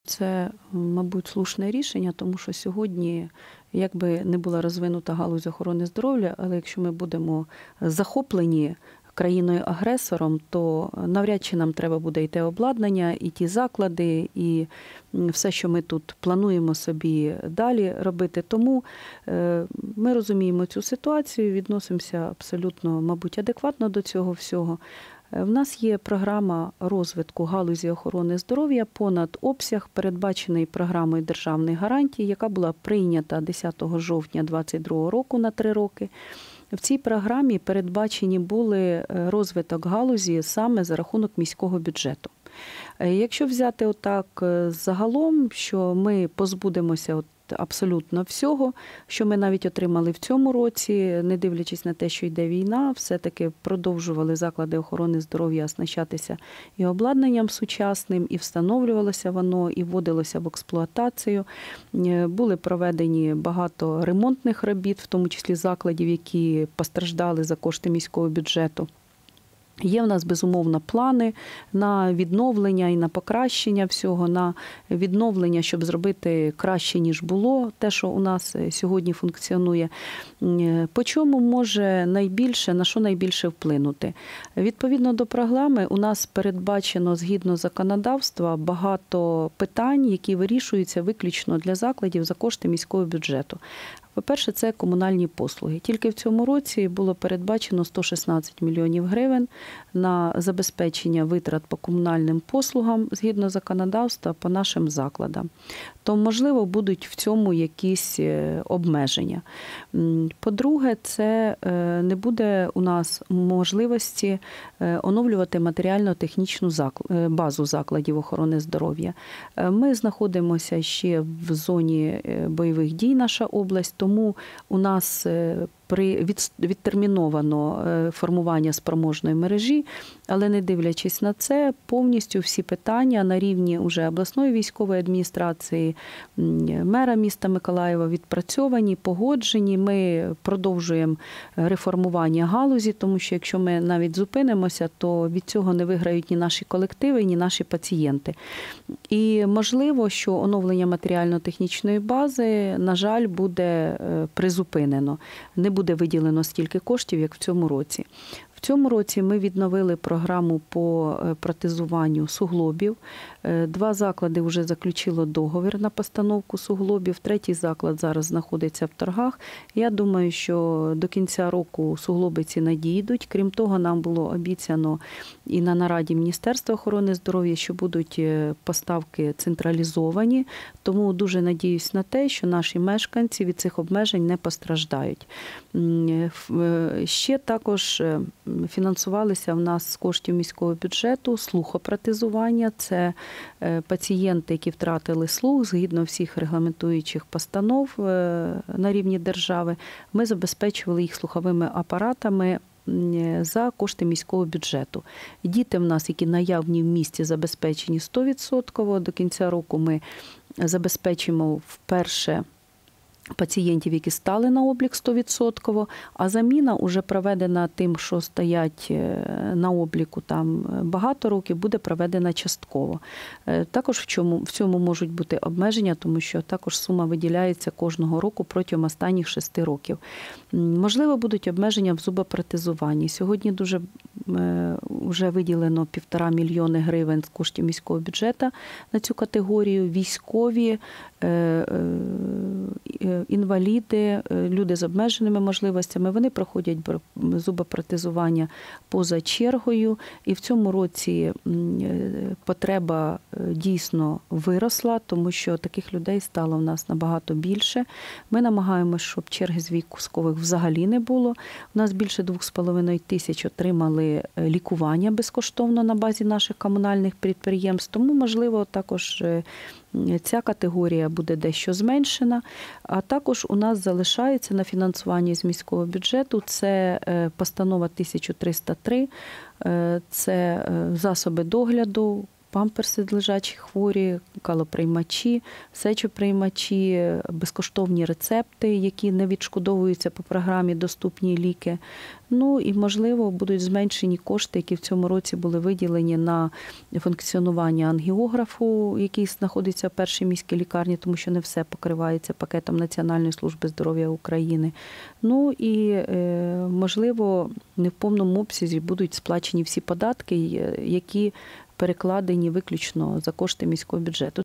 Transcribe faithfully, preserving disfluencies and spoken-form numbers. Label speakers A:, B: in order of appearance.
A: це, мабуть, слушне рішення, тому що сьогодні, як би не була розвинута галузь охорони здоров'я, але якщо ми будемо захоплені країною-агресором, то навряд чи нам треба буде і те обладнання, і ті заклади, і все, що ми тут плануємо собі далі робити. Тому ми розуміємо цю ситуацію, відносимося абсолютно, мабуть, адекватно до цього всього. В нас є програма розвитку галузі охорони здоров'я, понад обсяг, передбачений програмою державних гарантій, яка була прийнята десятого жовтня двадцять другого року на три роки. В цій програмі передбачені були розвиток галузі саме за рахунок міського бюджету. Якщо взяти отак загалом, що ми позбудемося от абсолютно всього, що ми навіть отримали в цьому році, не дивлячись на те, що йде війна, все-таки продовжували заклади охорони здоров'я оснащатися і обладнанням сучасним, і встановлювалося воно, і вводилося в експлуатацію. Були проведені багато ремонтних робіт, в тому числі закладів, які постраждали за кошти міського бюджету. Є в нас, безумовно, плани на відновлення і на покращення всього, на відновлення, щоб зробити краще, ніж було, те, що у нас сьогодні функціонує. По чому може найбільше, на що найбільше вплинути? Відповідно до програми, у нас передбачено, згідно законодавства, багато питань, які вирішуються виключно для закладів за кошти міського бюджету. По-перше, це комунальні послуги. Тільки в цьому році було передбачено сто шістнадцять мільйонів гривень на забезпечення витрат по комунальним послугам згідно законодавства по нашим закладам. То, можливо, будуть в цьому якісь обмеження. По-друге, це не буде у нас можливості оновлювати матеріально-технічну базу закладів охорони здоров'я. Ми знаходимося ще в зоні бойових дій, наша область, тому у нас при відтерміновано формування спроможної мережі, але не дивлячись на це, повністю всі питання на рівні уже обласної військової адміністрації, мера міста Миколаєва відпрацьовані, погоджені. Ми продовжуємо реформування галузі, тому що якщо ми навіть зупинимося, то від цього не виграють ні наші колективи, ні наші пацієнти. І можливо, що оновлення матеріально-технічної бази, на жаль, буде призупинено. Не буде виділено стільки коштів, як в цьому році. В цьому році ми відновили програму по протезуванню суглобів. Два заклади вже заключило договір на постановку суглобів. Третій заклад зараз знаходиться в торгах. Я думаю, що до кінця року суглоби ці надійдуть. Крім того, нам було обіцяно і на нараді Міністерства охорони здоров'я, що будуть поставки централізовані. Тому дуже надіюсь на те, що наші мешканці від цих обмежень не постраждають. Ще також фінансувалися в нас з коштів міського бюджету слухопротезування. Це пацієнти, які втратили слух, згідно всіх регламентуючих постанов на рівні держави. Ми забезпечували їх слуховими апаратами за кошти міського бюджету. Діти в нас, які наявні в місті, забезпечені сто відсотків. До кінця року ми забезпечимо вперше пацієнтів, які стали на облік сто відсотків, а заміна вже проведена тим, що стоять на обліку там багато років, буде проведена частково. Також в чому, в цьому можуть бути обмеження, тому що також сума виділяється кожного року протягом останніх шести років. Можливо, будуть обмеження в зубопротезуванні. Сьогодні дуже вже виділено півтора мільйони гривень з коштів міського бюджету на цю категорію. Військові, інваліди, люди з обмеженими можливостями, вони проходять зубопротезування поза чергою. І в цьому році потреба дійсно виросла, тому що таких людей стало в нас набагато більше. Ми намагаємося, щоб черги з військових взагалі не було. У нас більше двох з половиною тисяч отримали лікування безкоштовно на базі наших комунальних підприємств. Тому, можливо, також ця категорія буде дещо зменшена. А також у нас залишається на фінансуванні з міського бюджету, це постанова тисяча триста три, це засоби догляду, памперси для лежачі хворі, калоприймачі, сечоприймачі, безкоштовні рецепти, які не відшкодовуються по програмі «Доступні ліки». Ну і, можливо, будуть зменшені кошти, які в цьому році були виділені на функціонування ангіографу, який знаходиться в першій міській лікарні, тому що не все покривається пакетом Національної служби здоров'я України. Ну і, можливо, не в повному обсязі будуть сплачені всі податки, які перекладені виключно за кошти міського бюджету.